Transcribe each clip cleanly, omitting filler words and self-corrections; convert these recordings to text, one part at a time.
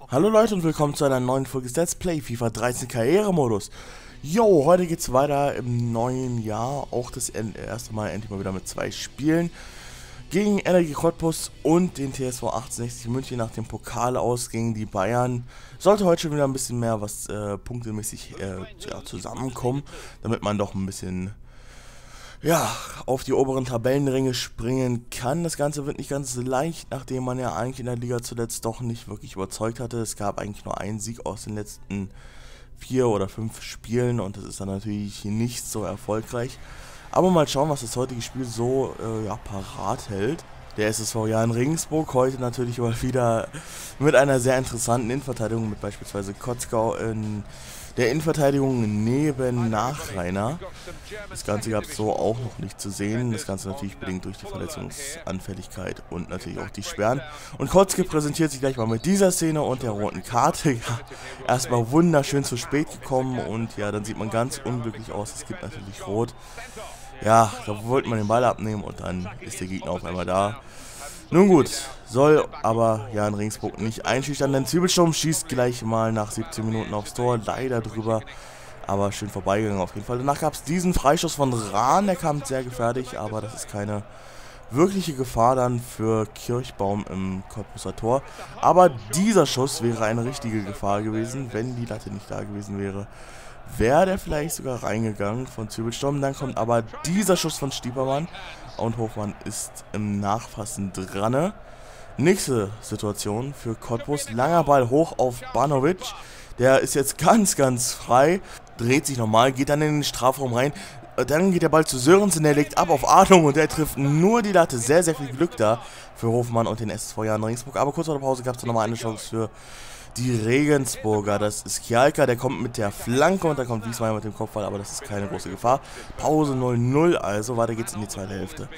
Hallo Leute und willkommen zu einer neuen Folge Let's Play FIFA 13 Karrieremodus. Jo, heute geht's weiter im neuen Jahr, auch das erste Mal endlich mal wieder mit 2 Spielen gegen Energie Cottbus und den TSV 1860 München nach dem Pokal aus gegen die Bayern. Sollte heute schon wieder ein bisschen mehr was punktemäßig zusammenkommen, damit man doch ein bisschen auf die oberen Tabellenränge springen kann. Das Ganze wird nicht ganz leicht, nachdem man ja eigentlich in der Liga zuletzt doch nicht wirklich überzeugt hatte. Es gab eigentlich nur einen Sieg aus den letzten 4 oder 5 Spielen und das ist dann natürlich nicht so erfolgreich. Aber mal schauen, was das heutige Spiel so parat hält. Der SSV Jahn Regensburg heute natürlich mal wieder mit einer sehr interessanten Innenverteidigung, mit beispielsweise Kotzgau in der Innenverteidigung neben Nachreiner. Das Ganze gab es so auch noch nicht zu sehen. Das Ganze natürlich bedingt durch die Verletzungsanfälligkeit und natürlich auch die Sperren. Und Kotzke präsentiert sich gleich mal mit dieser Szene und der roten Karte. Ja, erstmal wunderschön zu spät gekommen und ja, dann sieht man ganz unglücklich aus. Es gibt natürlich Rot. Ja, da wollte man den Ball abnehmen und dann ist der Gegner auf einmal da. Nun gut, soll aber Jahn Regensburg nicht einschüchtern, denn Zwiebelsturm schießt gleich mal nach 17 Minuten aufs Tor, leider drüber, aber schön vorbeigegangen auf jeden Fall. Danach gab es diesen Freischuss von Rahn, der kam sehr gefährlich, aber das ist keine wirkliche Gefahr dann für Kirchbaum im Cottbuser Tor. Aber dieser Schuss wäre eine richtige Gefahr gewesen, wenn die Latte nicht da gewesen wäre. Wäre der vielleicht sogar reingegangen von Zwiebelsturm, dann kommt aber dieser Schuss von Stiepermann. Und Hofmann ist im Nachfassen dran. Nächste Situation für Cottbus. Langer Ball hoch auf Banovic. Der ist jetzt ganz frei. Dreht sich nochmal, geht dann in den Strafraum rein. Dann geht der Ball zu Sörensen, der legt ab auf Adlung und der trifft nur die Latte. Sehr viel Glück da für Hofmann und den SSV Jahn Regensburg. Aber kurz vor der Pause gab es dann nochmal eine Chance für die Regensburger. Das ist Kjalka, der kommt mit der Flanke und dann kommt Wiesmeier mit dem Kopfball, aber das ist keine große Gefahr. Pause 0:0, also weiter geht's in die zweite Hälfte.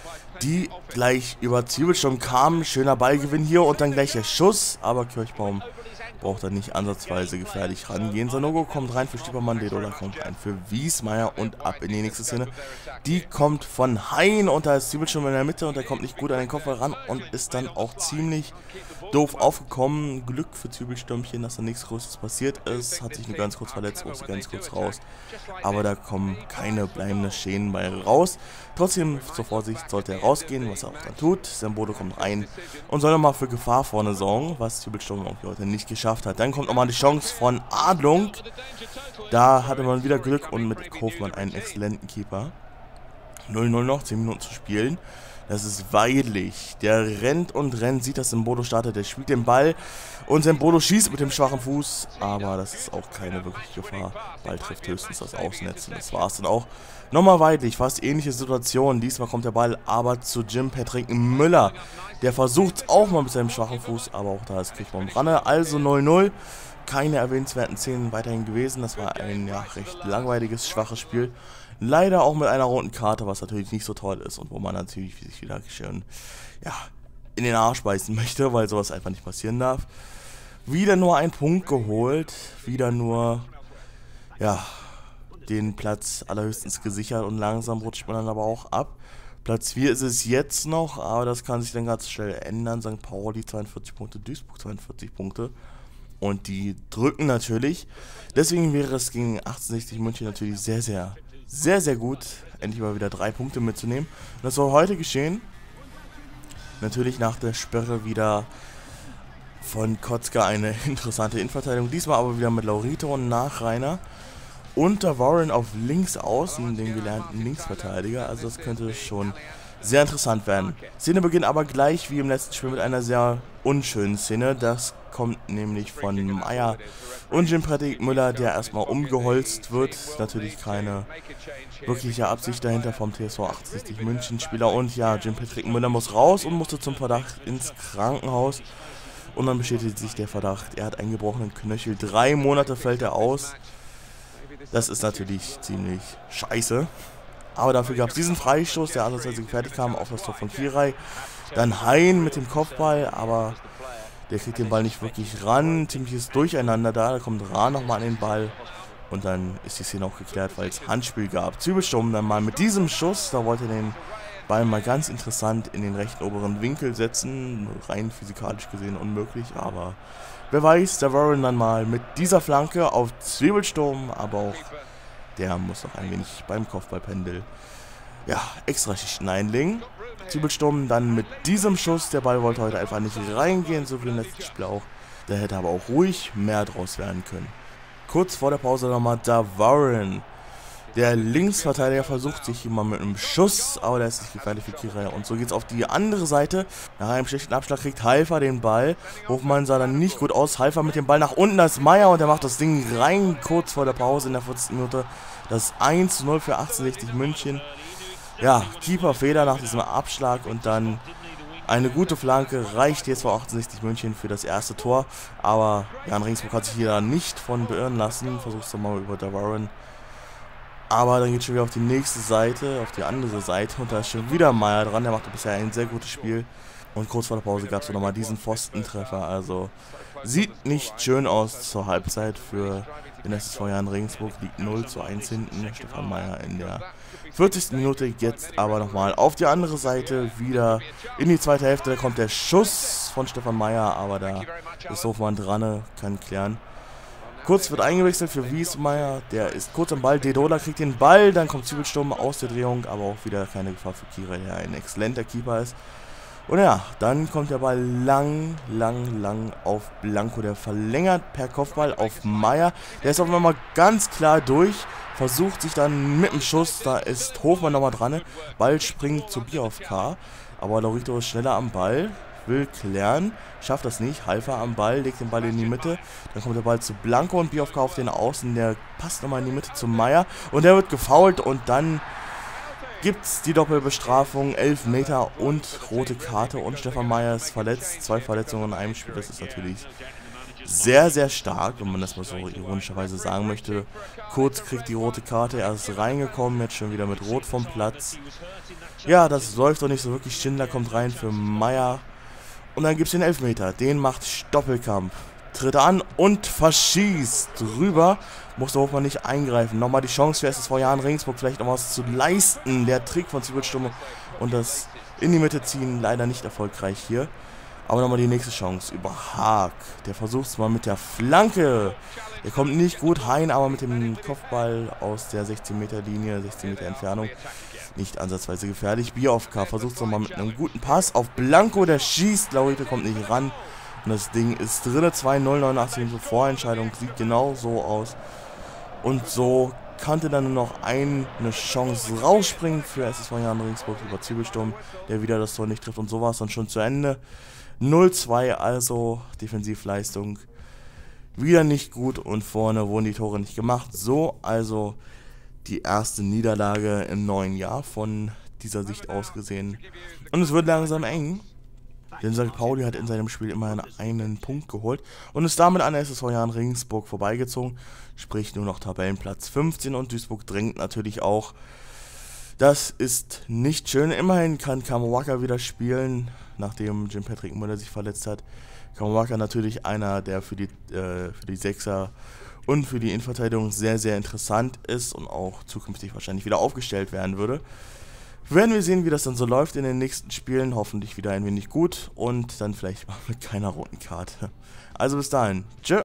Die gleich über Zwiebelsturm kam, schöner Ballgewinn hier und dann gleich der Schuss, aber Kirchbaum braucht er nicht ansatzweise gefährlich rangehen. Sanogo kommt rein für Stiepermann, Dedola kommt rein für Wiesmeier und ab in die nächste Szene. Die kommt von Hein und da ist Zwiebelsturm in der Mitte und der kommt nicht gut an den Kopfball ran und ist dann auch ziemlich doof aufgekommen. Glück für Zwiebelstürmchen, dass da nichts Größeres passiert ist. Hat sich nur ganz kurz verletzt, musste ganz kurz raus. Aber da kommen keine bleibenden Schäden bei raus. Trotzdem, zur Vorsicht, sollte er rausgehen, was er auch dann tut. Sembodo kommt rein und soll nochmal für Gefahr vorne sorgen, was Zwiebelsturm auch heute nicht geschafft hat. Dann kommt nochmal die Chance von Adlung. Da hatte man wieder Glück und mit Hofmann einen exzellenten Keeper. 0:0 noch, 10 Minuten zu spielen. Das ist Weidlich. Der rennt und rennt, sieht, dass Sembodo startet, der spielt den Ball und Sembodo schießt mit dem schwachen Fuß, aber das ist auch keine wirkliche Gefahr. Ball trifft höchstens das Außennetz und das war es dann auch. Nochmal Weidlich, fast ähnliche Situation. Diesmal kommt der Ball aber zu Jim Patrick Müller. Der versucht es auch mal mit seinem schwachen Fuß, aber auch da ist Kirchbaum dran. Also 0:0. Keine erwähnenswerten Szenen weiterhin gewesen. Das war ein recht langweiliges, schwaches Spiel. Leider auch mit einer roten Karte, was natürlich nicht so toll ist und wo man natürlich sich wieder schön in den Arsch beißen möchte, weil sowas einfach nicht passieren darf. Wieder nur ein Punkt geholt, wieder nur den Platz allerhöchstens gesichert und langsam rutscht man dann aber auch ab. Platz 4 ist es jetzt noch, aber das kann sich dann ganz schnell ändern. St. Pauli 42 Punkte, Duisburg 42 Punkte. Und die drücken natürlich. Deswegen wäre es gegen 1860 München natürlich sehr gut, endlich mal wieder 3 Punkte mitzunehmen. Und das soll heute geschehen. Natürlich nach der Sperre wieder von Kotzka eine interessante Innenverteidigung. Diesmal aber wieder mit Laurito und Nachreiner. Und der Warren auf links außen, den gelernten Linksverteidiger. Also das könnte schon sehr interessant werden. Szene beginnt aber gleich wie im letzten Spiel mit einer sehr unschönen Szene. Das kommt nämlich von Meier und Jim Patrick Müller, der erstmal umgeholzt wird. Natürlich keine wirkliche Absicht dahinter vom TSV 1860 München Spieler. Und ja, Jim Patrick Müller muss raus und musste zum Verdacht ins Krankenhaus. Und dann bestätigt sich der Verdacht, er hat einen gebrochenen Knöchel. 3 Monate fällt er aus. Das ist natürlich ziemlich scheiße. Aber dafür gab es diesen Freistoß, der ansatzweise fertig kam auf das Tor von Kirai. Dann Hein mit dem Kopfball, aber der kriegt den Ball nicht wirklich ran. Ziemliches Durcheinander da kommt Rahn nochmal an den Ball. Und dann ist die Szene auch geklärt, weil es Handspiel gab. Zwiebelsturm dann mal mit diesem Schuss, da wollte er den Ball mal ganz interessant in den rechten oberen Winkel setzen. Rein physikalisch gesehen unmöglich, aber wer weiß, der Warren dann mal mit dieser Flanke auf Zwiebelsturm, aber auch der muss noch ein wenig beim Kopfballpendel extra Schichten einlegen. Zwiebelsturm dann mit diesem Schuss, der Ball wollte heute einfach nicht reingehen, so wie im letzten Spiel auch. Der hätte aber auch ruhig mehr draus werden können. Kurz vor der Pause nochmal da Warren. Der Linksverteidiger versucht sich immer mit einem Schuss, aber der ist nicht gefährlich für Kira. Und so geht's auf die andere Seite. Nach einem schlechten Abschlag kriegt Haifa den Ball. Hofmann sah dann nicht gut aus. Haifa mit dem Ball nach unten, da ist Meier und der macht das Ding rein kurz vor der Pause in der 40. Minute. Das 1:0 für 1860 München. Ja, Keeper-Fehler nach diesem Abschlag und dann eine gute Flanke reicht jetzt für 1860 München für das erste Tor. Aber Jan Regensburg hat sich hier nicht von beirren lassen. Versucht es nochmal über der Warren. Aber dann geht es schon wieder auf die nächste Seite, auf die andere Seite. Und da ist schon wieder Meier dran. Der macht bisher ein sehr gutes Spiel. Und kurz vor der Pause gab es nochmal diesen Pfostentreffer. Also sieht nicht schön aus zur Halbzeit für den SSV Jan Regensburg. Liegt 0:1 hinten. Stefan Meier in der 40. Minute. Jetzt aber nochmal auf die andere Seite. Wieder in die zweite Hälfte. Da kommt der Schuss von Stefan Meier. Aber da ist Hofmann dran, kann klären. Kurz wird eingewechselt für Wiesmeier, der ist kurz am Ball, Dedola kriegt den Ball, dann kommt Zwiebelsturm aus der Drehung, aber auch wieder keine Gefahr für Kira, der ein exzellenter Keeper ist. Und ja, dann kommt der Ball lang auf Blanco, der verlängert per Kopfball auf Meier, der ist auf einmal ganz klar durch, versucht sich dann mit dem Schuss, da ist Hofmann nochmal dran, Ball springt zu Biofka, aber Laurito ist schneller am Ball. Will klären, schafft das nicht, Haifa am Ball, legt den Ball in die Mitte, dann kommt der Ball zu Blanco und Biofka auf den Außen, der passt nochmal in die Mitte zu Meier und der wird gefoult und dann gibt's die Doppelbestrafung, 11 Meter und rote Karte und Stefan Meier ist verletzt, 2 Verletzungen in einem Spiel, das ist natürlich sehr stark, wenn man das mal so ironischerweise sagen möchte. Kurz kriegt die rote Karte, er ist reingekommen, jetzt schon wieder mit Rot vom Platz. Ja, das läuft doch nicht so wirklich, Schindler kommt rein für Meier. Und dann gibt es den Elfmeter, den macht Stoppelkamp. Tritt an und verschießt drüber. Musste Hofmann nicht eingreifen. Nochmal die Chance für SSV Jan Regensburg vielleicht noch was zu leisten. Der Trick von Zwiebelsturm und das in die Mitte ziehen leider nicht erfolgreich hier. Aber nochmal die nächste Chance über Haag. Der versucht es mal mit der Flanke. Der kommt nicht gut rein, aber mit dem Kopfball aus der 16 Meter Linie, 16 Meter Entfernung. Nicht ansatzweise gefährlich. Biofka versucht es nochmal mit einem guten Pass auf Blanco, der schießt. Laurito kommt nicht ran. Und das Ding ist drin. 2:0, 89 Minuten Vorentscheidung. Sieht genau so aus. Und so konnte dann nur noch eine Chance rausspringen für SSV Jan Regensburg über Zwiebelsturm, der wieder das Tor nicht trifft. Und so war es dann schon zu Ende. 0:2, also Defensivleistung wieder nicht gut und vorne wurden die Tore nicht gemacht. So also die erste Niederlage im neuen Jahr von dieser Sicht aus gesehen. Und es wird langsam eng, denn St. Pauli hat in seinem Spiel immerhin einen Punkt geholt und ist damit an der SSV Jan Regensburg vorbeigezogen, sprich nur noch Tabellenplatz 15 und Duisburg drängt natürlich auch. Das ist nicht schön. Immerhin kann Kamowaka wieder spielen, nachdem Jim Patrick Müller sich verletzt hat. Kamowaka natürlich einer, der für die Sechser und für die Innenverteidigung sehr interessant ist und auch zukünftig wahrscheinlich wieder aufgestellt werden würde. Werden wir sehen, wie das dann so läuft in den nächsten Spielen. Hoffentlich wieder ein wenig gut und dann vielleicht mal mit keiner roten Karte. Also bis dahin. Tschö.